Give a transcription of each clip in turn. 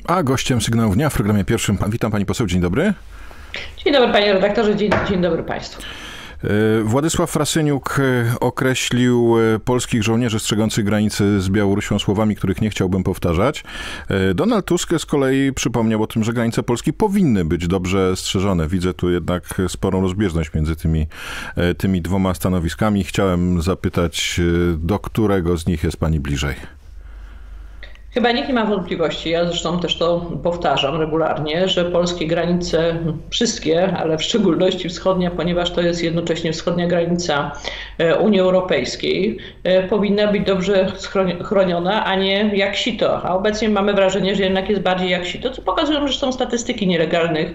A gościem Sygnałów Dnia w programie pierwszym, witam pani poseł, dzień dobry. Dzień dobry panie redaktorze, dzień dobry państwu. Władysław Frasyniuk określił polskich żołnierzy strzegących granicy z Białorusią słowami, których nie chciałbym powtarzać. Donald Tusk z kolei przypomniał o tym, że granice Polski powinny być dobrze strzeżone. Widzę tu jednak sporą rozbieżność między tymi dwoma stanowiskami. Chciałem zapytać, do którego z nich jest pani bliżej? Chyba nikt nie ma wątpliwości, ja zresztą też to powtarzam regularnie, że polskie granice, wszystkie, ale w szczególności wschodnia, ponieważ to jest jednocześnie wschodnia granica Unii Europejskiej, powinna być dobrze chroniona, a nie jak sito. A obecnie mamy wrażenie, że jednak jest bardziej jak sito, co pokazują zresztą statystyki nielegalnych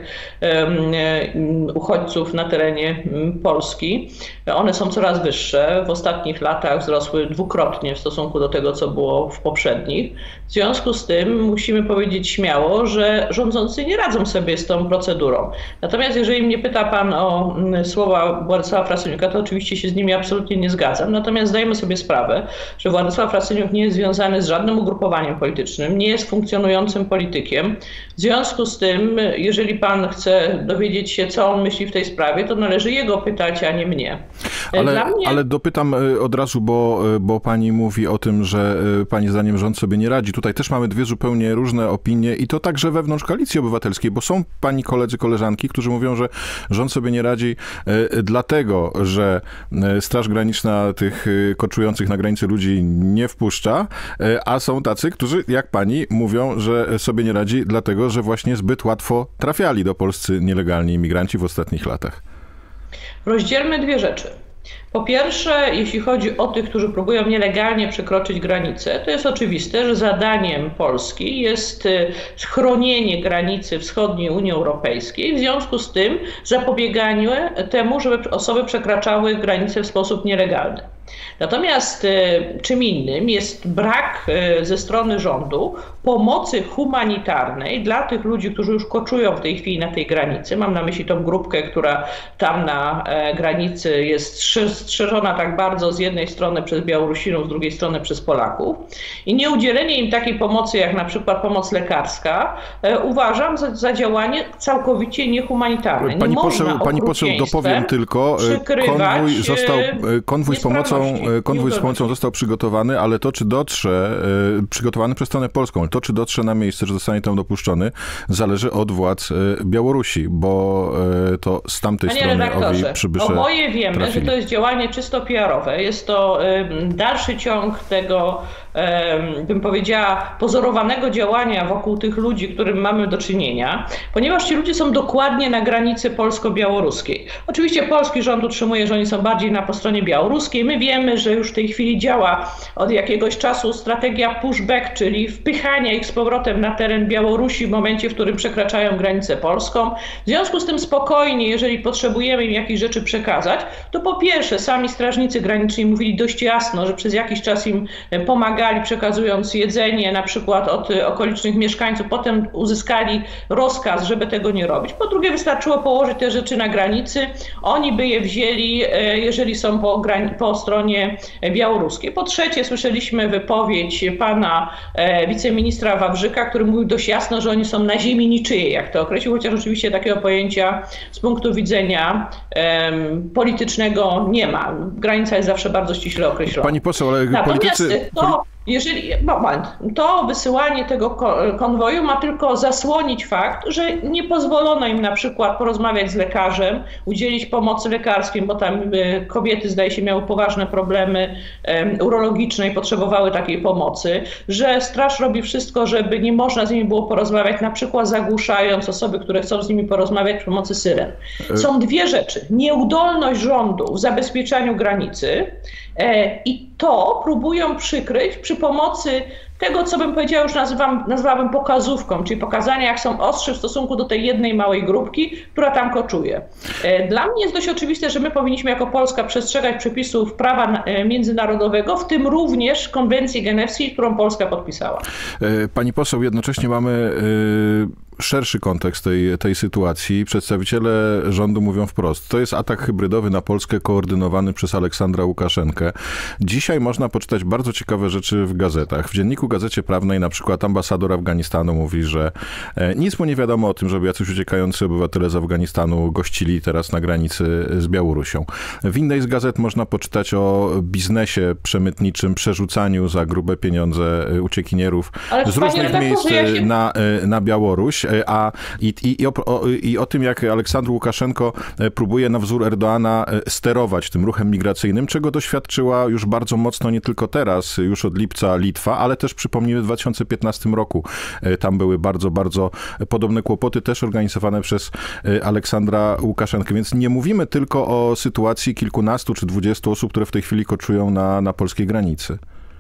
uchodźców na terenie Polski. One są coraz wyższe. W ostatnich latach wzrosły dwukrotnie w stosunku do tego, co było w poprzednich. W związku z tym musimy powiedzieć śmiało, że rządzący nie radzą sobie z tą procedurą. Natomiast jeżeli mnie pyta pan o słowa Władysława Frasyniuka, to oczywiście się z nimi absolutnie nie zgadzam. Natomiast zdajemy sobie sprawę, że Władysław Frasyniuk nie jest związany z żadnym ugrupowaniem politycznym, nie jest funkcjonującym politykiem. W związku z tym, jeżeli pan chce dowiedzieć się, co on myśli w tej sprawie, to należy jego pytać, a nie mnie. Ale dopytam od razu, bo pani mówi o tym, że pani zdaniem rząd sobie nie radzi. Tutaj też mamy dwie zupełnie różne opinie i to także wewnątrz Koalicji Obywatelskiej, bo są pani koledzy, koleżanki, którzy mówią, że rząd sobie nie radzi dlatego, że Straż Graniczna tych koczujących na granicy ludzi nie wpuszcza, a są tacy, którzy, jak pani, mówią, że sobie nie radzi dlatego, że właśnie zbyt łatwo trafiali do Polscy nielegalni imigranci w ostatnich latach. Rozdzielmy dwie rzeczy. Po pierwsze, jeśli chodzi o tych, którzy próbują nielegalnie przekroczyć granicę, to jest oczywiste, że zadaniem Polski jest chronienie granicy wschodniej Unii Europejskiej, w związku z tym zapobieganie temu, żeby osoby przekraczały granicę w sposób nielegalny. Natomiast czym innym jest brak ze strony rządu pomocy humanitarnej dla tych ludzi, którzy już koczują w tej chwili na tej granicy. Mam na myśli tą grupkę, która tam na granicy jest strzeżona tak bardzo z jednej strony przez Białorusinów, z drugiej strony przez Polaków. I nieudzielenie im takiej pomocy, jak na przykład pomoc lekarska, uważam za działanie całkowicie niehumanitarne. Pani poseł, dopowiem tylko, konwój z pomocą został przygotowany, ale to, czy dotrze, przygotowany przez stronę polską, to, czy dotrze na miejsce, że zostanie tam dopuszczony, zależy od władz Białorusi, bo to z tamtej strony owi przybysze oboje wiemy, trafili. że to jest działanie czysto PR-owe. Jest to dalszy ciąg tego, bym powiedziała, pozorowanego działania wokół tych ludzi, którym mamy do czynienia, ponieważ ci ludzie są dokładnie na granicy polsko-białoruskiej. Oczywiście polski rząd utrzymuje, że oni są bardziej po stronie białoruskiej. My wiemy, że już w tej chwili działa od jakiegoś czasu strategia pushback, czyli wpychania ich z powrotem na teren Białorusi w momencie, w którym przekraczają granicę polską. W związku z tym spokojnie, jeżeli potrzebujemy im jakieś rzeczy przekazać, to po pierwsze sami strażnicy graniczni mówili dość jasno, że przez jakiś czas im pomagali, przekazując jedzenie na przykład od okolicznych mieszkańców, potem uzyskali rozkaz, żeby tego nie robić. Po drugie, wystarczyło położyć te rzeczy na granicy, oni by je wzięli, jeżeli są po stronie białoruskiej. Po trzecie, słyszeliśmy wypowiedź pana wiceministra Wawrzyka, który mówił dość jasno, że oni są na ziemi niczyjej, jak to określił, chociaż oczywiście takiego pojęcia z punktu widzenia politycznego nie ma. Granica jest zawsze bardzo ściśle określona. Pani poseł, ale politycy... To wysyłanie tego konwoju ma tylko zasłonić fakt, że nie pozwolono im na przykład porozmawiać z lekarzem, udzielić pomocy lekarskiej, bo tam kobiety, zdaje się, miały poważne problemy urologiczne i potrzebowały takiej pomocy, że straż robi wszystko, żeby nie można z nimi było porozmawiać, na przykład zagłuszając osoby, które chcą z nimi porozmawiać przy pomocy syren. Są dwie rzeczy. Nieudolność rządu w zabezpieczaniu granicy i to próbują przykryć przy pomocy tego, co bym powiedziała, już nazwałabym pokazówką, czyli pokazania, jak są ostrzy w stosunku do tej jednej małej grupki, która tam koczuje. Dla mnie jest dość oczywiste, że my powinniśmy jako Polska przestrzegać przepisów prawa międzynarodowego, w tym również konwencji genewskiej, którą Polska podpisała. Pani poseł, jednocześnie mamy szerszy kontekst tej sytuacji. Przedstawiciele rządu mówią wprost, to jest atak hybrydowy na Polskę koordynowany przez Aleksandra Łukaszenkę. Dzisiaj można poczytać bardzo ciekawe rzeczy w gazetach. W dzienniku Gazecie Prawnej na przykład ambasador Afganistanu mówi, że nic mu nie wiadomo o tym, żeby jacyś uciekający obywatele z Afganistanu gościli teraz na granicy z Białorusią. W innej z gazet można poczytać o biznesie przemytniczym, przerzucaniu za grube pieniądze uciekinierów z różnych miejsc na Białoruś, i o tym, jak Aleksandr Łukaszenko próbuje na wzór Erdoana sterować tym ruchem migracyjnym, czego doświadczyła już bardzo mocno nie tylko teraz, już od lipca Litwa, ale też przypomnijmy w 2015 roku. Tam były bardzo, bardzo podobne kłopoty, też organizowane przez Aleksandra Łukaszenkę. Więc nie mówimy tylko o sytuacji kilkunastu czy 20 osób, które w tej chwili koczują na polskiej granicy.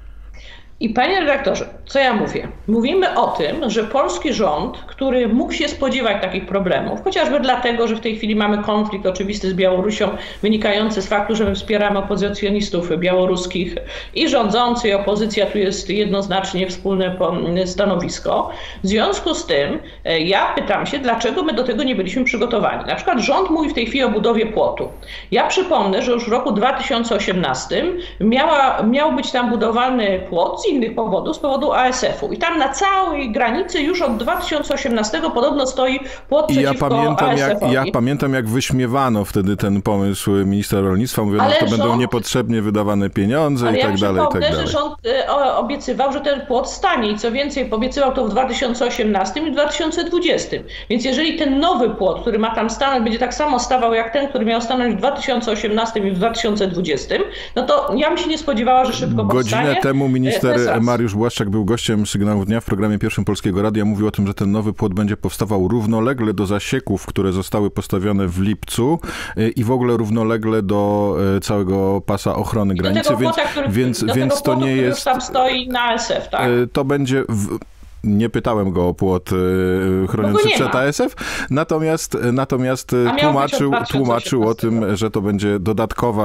I panie redaktorze, co ja mówię? Mówimy o tym, że polski rząd, który mógł się spodziewać takich problemów, chociażby dlatego, że w tej chwili mamy konflikt oczywisty z Białorusią, wynikający z faktu, że my wspieramy opozycjonistów białoruskich i rządzący, i opozycja, tu jest jednoznacznie wspólne stanowisko. W związku z tym ja pytam się, dlaczego my do tego nie byliśmy przygotowani. Na przykład rząd mówi w tej chwili o budowie płotu. Ja przypomnę, że już w roku 2018 miał być tam budowany płot z innych powodów, z powodu ASF-u. I tam na całej granicy już od 2018 podobno stoi płot przeciwko ASF-owi. Ja pamiętam, jak wyśmiewano wtedy ten pomysł ministra rolnictwa. Mówiono, że to będą niepotrzebnie wydawane pieniądze i tak dalej. Ale ja przypomnę, że rząd obiecywał, że ten płot stanie i co więcej, obiecywał to w 2018 i w 2020. Więc jeżeli ten nowy płot, który ma tam stanąć, będzie tak samo stawał jak ten, który miał stanąć w 2018 i w 2020, no to ja bym się nie spodziewała, że szybko powstanie. Godzinę temu minister Mariusz Błaszczak był gościem Sygnałów Dnia w programie Pierwszym Polskiego Radia. Mówił o tym, że ten nowy płot będzie powstawał równolegle do zasieków, które zostały postawione w lipcu i w ogóle równolegle do całego pasa ochrony granicy. Więc to nie jest... tam stoi na ASF, tak? To będzie... Nie pytałem go o płot chroniący przed ASF, natomiast tłumaczył o tym, że to będzie dodatkowe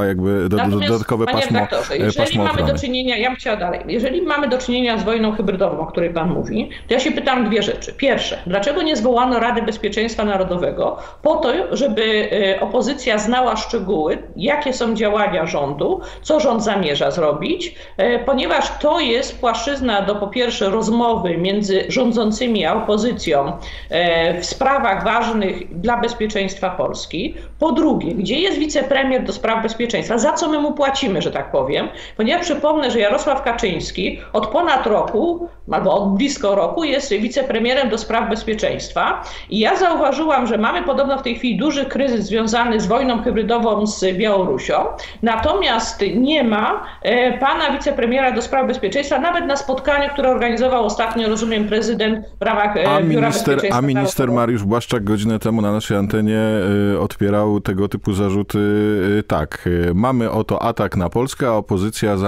pasmo mamy do czynienia, ja bym chciała dalej, jeżeli mamy do czynienia z wojną hybrydową, o której pan mówi, to ja się pytam dwie rzeczy. Pierwsze, dlaczego nie zwołano Rady Bezpieczeństwa Narodowego po to, żeby opozycja znała szczegóły, jakie są działania rządu, co rząd zamierza zrobić, ponieważ to jest płaszczyzna do po pierwsze rozmowy między rządzącymi a opozycją w sprawach ważnych dla bezpieczeństwa Polski. Po drugie, gdzie jest wicepremier do spraw bezpieczeństwa? Za co my mu płacimy, że tak powiem? Ponieważ przypomnę, że Jarosław Kaczyński od ponad roku, albo od blisko roku jest wicepremierem do spraw bezpieczeństwa. I ja zauważyłam, że mamy podobno w tej chwili duży kryzys związany z wojną hybrydową z Białorusią. Natomiast nie ma pana wicepremiera do spraw bezpieczeństwa, nawet na spotkaniu, które organizował ostatnio, rozumiem, prezydent w ramach Biura Bezpieczeństwa. A minister Mariusz Błaszczak godzinę temu na naszej antenie odpierał tego typu zarzuty tak. Mamy oto atak na Polskę, a opozycja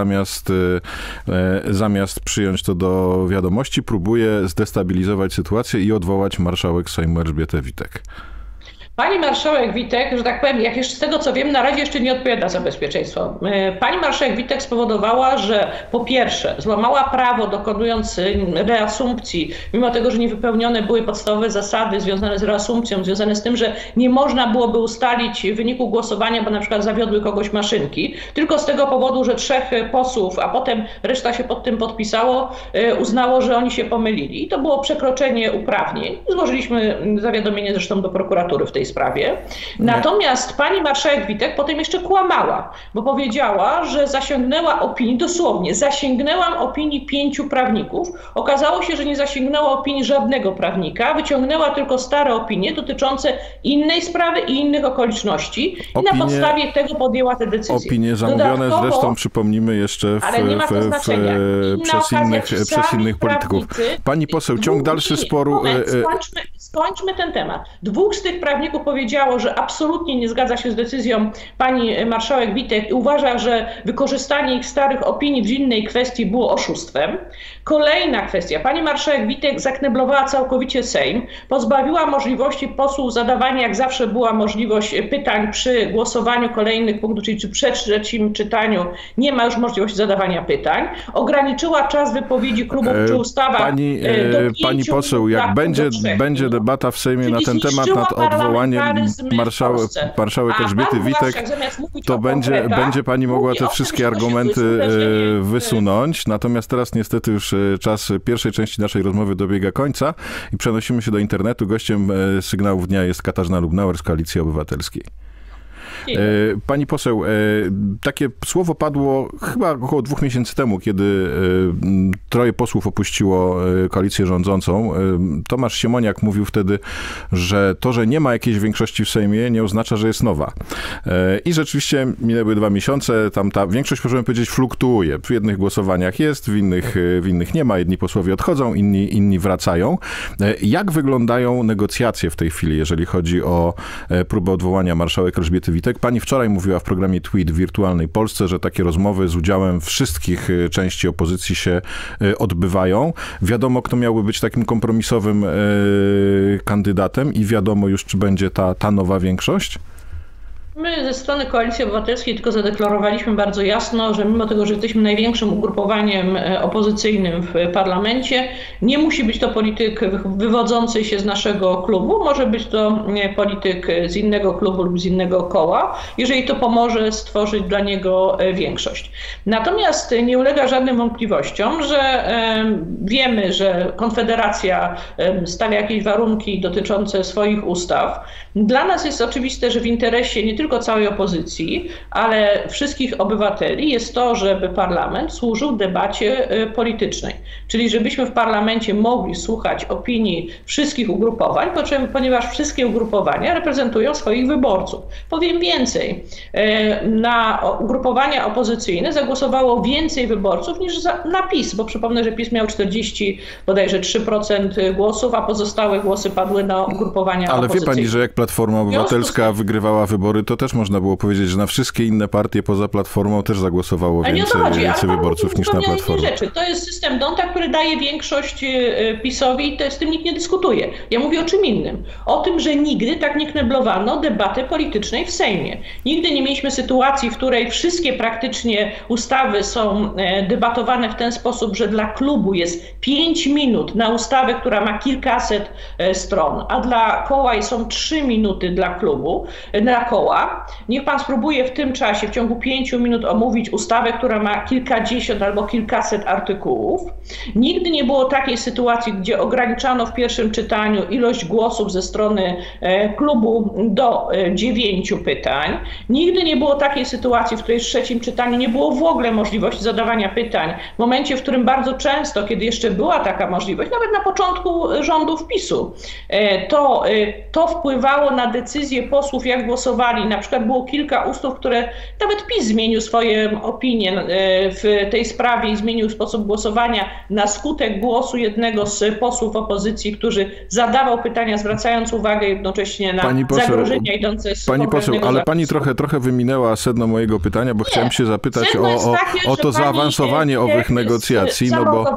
zamiast przyjąć to do wiadomości, próbuje zdestabilizować sytuację i odwołać marszałek Sejmu Elżbietę Witek. Pani marszałek Witek, że tak powiem, jak jeszcze z tego co wiem, na razie jeszcze nie odpowiada za bezpieczeństwo. Pani marszałek Witek spowodowała, że po pierwsze złamała prawo, dokonując reasumpcji, mimo tego, że niewypełnione były podstawowe zasady związane z reasumpcją, związane z tym, że nie można byłoby ustalić wyniku głosowania, bo na przykład zawiodły kogoś maszynki, tylko z tego powodu, że 3 posłów, a potem reszta się pod tym podpisało, uznało, że oni się pomylili. I to było przekroczenie uprawnień. Złożyliśmy zawiadomienie zresztą do prokuratury w tej sprawie. Natomiast pani marszałek Witek potem jeszcze kłamała, bo powiedziała, że zasięgnęła opinii, dosłownie, zasięgnęłam opinii 5 prawników. Okazało się, że nie zasięgnęła opinii żadnego prawnika, wyciągnęła tylko stare opinie dotyczące innej sprawy i innych okoliczności i na podstawie tego podjęła te decyzje. Opinie zamówione zresztą, przypomnimy jeszcze przez innych polityków. Pani poseł, ciąg dalszy sporu... Skończmy ten temat. 2 z tych prawników Państwu powiedziało, że absolutnie nie zgadza się z decyzją pani marszałek Witek i uważa, że wykorzystanie ich starych opinii w innej kwestii było oszustwem. Kolejna kwestia. Pani marszałek Witek zakneblowała całkowicie Sejm, pozbawiła możliwości posłów zadawania, jak zawsze była możliwość pytań przy głosowaniu kolejnych punktów, czyli przed trzecim czytaniu nie ma już możliwości zadawania pytań. Ograniczyła czas wypowiedzi klubów przy ustawach Pani poseł, jak będzie debata w Sejmie na ten temat, nad odwołaniem marszałek Elżbiety Witek, to będzie pani mogła te wszystkie argumenty wysunąć. Natomiast teraz niestety już czas pierwszej części naszej rozmowy dobiega końca i przenosimy się do internetu. Gościem Sygnałów Dnia jest Katarzyna Lubnauer z Koalicji Obywatelskiej. Pani poseł, takie słowo padło chyba około 2 miesięcy temu, kiedy 3 posłów opuściło koalicję rządzącą. Tomasz Siemoniak mówił wtedy, że to, że nie ma jakiejś większości w Sejmie, nie oznacza, że jest nowa. I rzeczywiście minęły 2 miesiące, tam ta większość, możemy powiedzieć, fluktuuje. W jednych głosowaniach jest, w innych nie ma. Jedni posłowie odchodzą, inni wracają. Jak wyglądają negocjacje w tej chwili, jeżeli chodzi o próbę odwołania marszałek Elżbiety Witek? Pani wczoraj mówiła w programie Tweet w Wirtualnej Polsce, że takie rozmowy z udziałem wszystkich części opozycji się odbywają. Wiadomo, kto miałby być takim kompromisowym kandydatem i wiadomo już, czy będzie ta nowa większość? My ze strony Koalicji Obywatelskiej tylko zadeklarowaliśmy bardzo jasno, że mimo tego, że jesteśmy największym ugrupowaniem opozycyjnym w parlamencie, nie musi być to polityk wywodzący się z naszego klubu, może być to polityk z innego klubu lub z innego koła, jeżeli to pomoże stworzyć dla niego większość. Natomiast nie ulega żadnym wątpliwościom, że wiemy, że Konfederacja stawia jakieś warunki dotyczące swoich ustaw. Dla nas jest oczywiste, że w interesie nie tylko całej opozycji, ale wszystkich obywateli jest to, żeby parlament służył debacie politycznej. Czyli żebyśmy w parlamencie mogli słuchać opinii wszystkich ugrupowań, ponieważ wszystkie ugrupowania reprezentują swoich wyborców. Powiem więcej, na ugrupowania opozycyjne zagłosowało więcej wyborców niż na PiS, bo przypomnę, że PiS miał 40, bodajże 3% głosów, a pozostałe głosy padły na ugrupowania opozycyjne. Ale wie pani, że jak Platforma Obywatelska wygrywała wybory, to też można było powiedzieć, że na wszystkie inne partie poza Platformą też zagłosowało więcej wyborców niż na Platformę. To jest system D'Hondta, który daje większość PiS-owi i z tym nikt nie dyskutuje. Ja mówię o czym innym. O tym, że nigdy tak nie kneblowano debaty politycznej w Sejmie. Nigdy nie mieliśmy sytuacji, w której wszystkie praktycznie ustawy są debatowane w ten sposób, że dla klubu jest 5 minut na ustawę, która ma kilkaset stron, a dla koła są 3 minuty dla klubu, dla koła. Niech pan spróbuje w tym czasie, w ciągu 5 minut omówić ustawę, która ma kilkadziesiąt albo kilkaset artykułów. Nigdy nie było takiej sytuacji, gdzie ograniczano w pierwszym czytaniu ilość głosów ze strony klubu do 9 pytań. Nigdy nie było takiej sytuacji, w której w trzecim czytaniu nie było w ogóle możliwości zadawania pytań. W momencie, w którym bardzo często, kiedy jeszcze była taka możliwość, nawet na początku rządów PiS-u, to wpływało na decyzje posłów, jak głosowali. Na przykład było kilka ustaw, które nawet PiS zmienił swoje opinie w tej sprawie i zmienił sposób głosowania na skutek głosu jednego z posłów opozycji, który zadawał pytania, zwracając uwagę jednocześnie na zagrożenia idące z Pani poseł, ale pani trochę wyminęła sedno mojego pytania, bo chciałem się zapytać o to zaawansowanie owych negocjacji.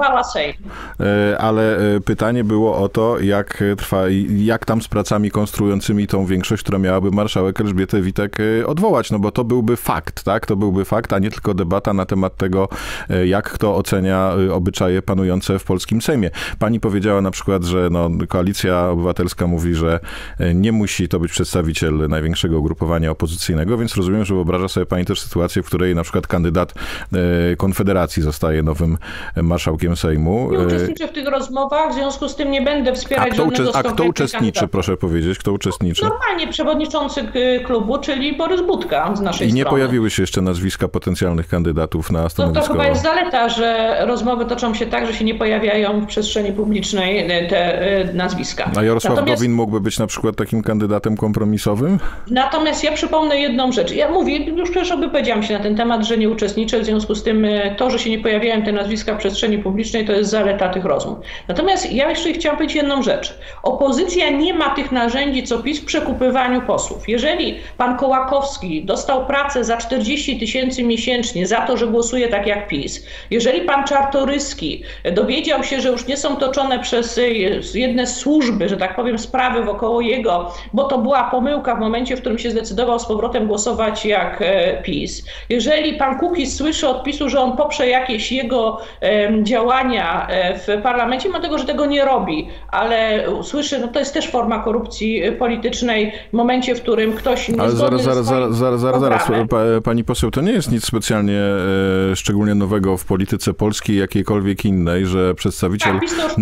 Ale pytanie było o to, jak tam z pracami konstruującymi tą większość, która miałaby marszałek Elżbietę Witek odwołać, no bo to byłby fakt, tak? To byłby fakt, a nie tylko debata na temat tego, jak kto ocenia obyczaje panujące w polskim Sejmie. Pani powiedziała na przykład, że Koalicja Obywatelska mówi, że nie musi to być przedstawiciel największego ugrupowania opozycyjnego, więc rozumiem, że wyobraża sobie pani też sytuację, w której na przykład kandydat Konfederacji zostaje nowym marszałkiem Sejmu. Nie uczestniczę w tych rozmowach, w związku z tym nie będę wspierać żadnego z A kto uczestniczy, proszę powiedzieć, kto uczestniczy? Normalnie przewodniczący klubu klubu, czyli Borys Budka z naszej strony. I nie strony. pojawiły się jeszcze nazwiska potencjalnych kandydatów na stanowisko? To chyba jest zaleta, że rozmowy toczą się tak, że się nie pojawiają w przestrzeni publicznej te nazwiska. A Jarosław Gowin mógłby być na przykład takim kandydatem kompromisowym? Natomiast ja przypomnę jedną rzecz. Ja mówię, już przecież wypowiedziałam się na ten temat, że nie uczestniczę, w związku z tym to, że się nie pojawiają te nazwiska w przestrzeni publicznej, to jest zaleta tych rozmów. Natomiast ja jeszcze chciałam powiedzieć jedną rzecz. Opozycja nie ma tych narzędzi, co PiS w przekupywaniu posłów. Jeżeli pan Kołakowski dostał pracę za 40 000 miesięcznie za to, że głosuje tak jak PiS, jeżeli pan Czartoryski dowiedział się, że już nie są toczone przez jedne służby, że tak powiem, sprawy wokoło jego, bo to była pomyłka w momencie, w którym się zdecydował z powrotem głosować jak PiS. Jeżeli pan Kukiz słyszy od PiS-u, że on poprze jakieś jego działania w parlamencie, mimo tego, że tego nie robi, ale słyszy, no to jest też forma korupcji politycznej w momencie, w którym ktoś nie ale zaraz, pani poseł, to nie jest nic specjalnie szczególnie nowego w polityce polskiej, jakiejkolwiek innej, że przedstawiciel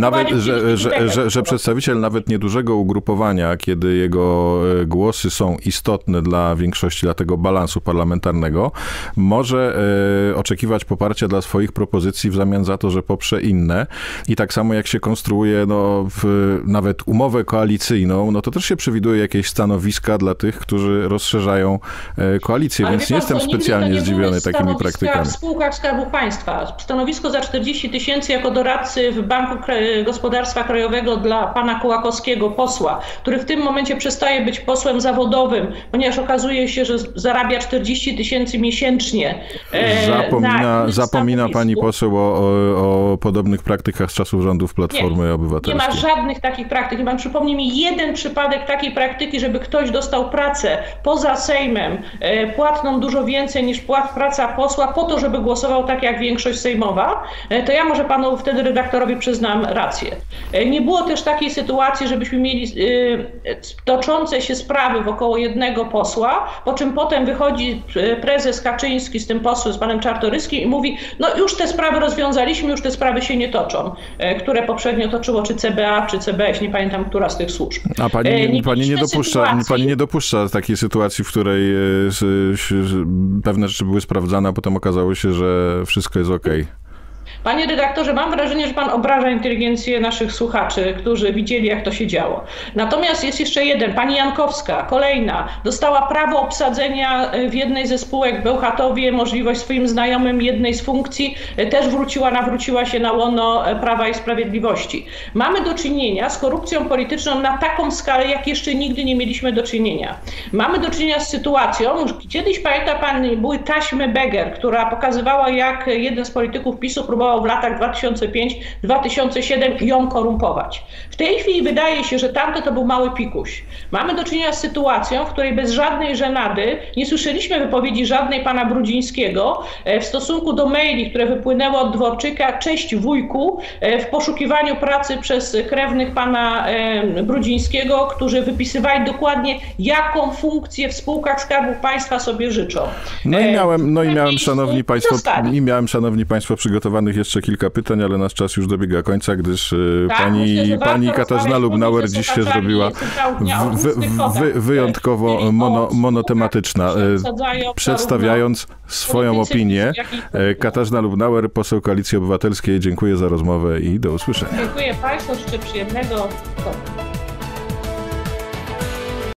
że przedstawiciel nawet niedużego ugrupowania, kiedy jego głosy są istotne dla większości, dla tego balansu parlamentarnego, może oczekiwać poparcia dla swoich propozycji w zamian za to, że poprze inne. I tak samo jak się konstruuje nawet umowę koalicyjną, no to też się przewiduje jakieś stanowiska dla tych, którzy rozszerzają koalicję, ale więc nie jestem specjalnie zdziwiony takimi praktykami. W spółkach Skarbu Państwa. Stanowisko za 40 000 jako doradcy w Banku Gospodarstwa Krajowego dla pana Kołakowskiego, posła, który w tym momencie przestaje być posłem zawodowym, ponieważ okazuje się, że zarabia 40 000 miesięcznie. Zapomina pani poseł o podobnych praktykach z czasów rządów Platformy Obywatelskiej. Nie ma żadnych takich praktyk. Pan przypomni mi jeden przypadek takiej praktyki, żeby ktoś dostał pracę poza Sejmem, płatną dużo więcej niż praca posła, po to, żeby głosował tak jak większość sejmowa, to ja może panu wtedy redaktorowi przyznam rację. Nie było też takiej sytuacji, żebyśmy mieli toczące się sprawy wokoło jednego posła, po czym potem wychodzi prezes Kaczyński z tym posłem, z panem Czartoryskim i mówi, no już te sprawy rozwiązaliśmy, już te sprawy się nie toczą, które poprzednio toczyło czy CBA, czy CBS, nie pamiętam, która z tych służb. A pani nie dopuszcza takiej sytuacji, w której pewne rzeczy były sprawdzane, a potem okazało się, że wszystko jest okej. Panie redaktorze, mam wrażenie, że pan obraża inteligencję naszych słuchaczy, którzy widzieli, jak to się działo. Natomiast jest jeszcze jeden. Pani Jankowska, kolejna, dostała prawo obsadzenia w jednej ze spółek w Bełchatowie, możliwość swoim znajomym jednej z funkcji, też nawróciła się na łono Prawa i Sprawiedliwości. Mamy do czynienia z korupcją polityczną na taką skalę, jak jeszcze nigdy nie mieliśmy do czynienia. Mamy do czynienia z sytuacją, kiedyś pamięta pan, były taśmy Beger, która pokazywała, jak jeden z polityków PiS-u próbował w latach 2005-2007 ją korumpować. W tej chwili wydaje się, że tamte to był mały pikuś. Mamy do czynienia z sytuacją, w której bez żadnej żenady nie słyszeliśmy wypowiedzi żadnej pana Brudzińskiego w stosunku do maili, które wypłynęły od Dworczyka, cześć wujku, w poszukiwaniu pracy przez krewnych pana Brudzińskiego, którzy wypisywali dokładnie, jaką funkcję w spółkach Skarbu Państwa sobie życzą. Miałem, szanowni państwo, przygotowanych jeszcze kilka pytań, ale nasz czas już dobiega końca, gdyż pani Katarzyna Lubnauer dziś się zrobiła wyjątkowo monotematyczna, przedstawiając swoją opinię. Katarzyna Lubnauer, poseł Koalicji Obywatelskiej, dziękuję za rozmowę i do usłyszenia. Dziękuję państwu, życzę przyjemnego.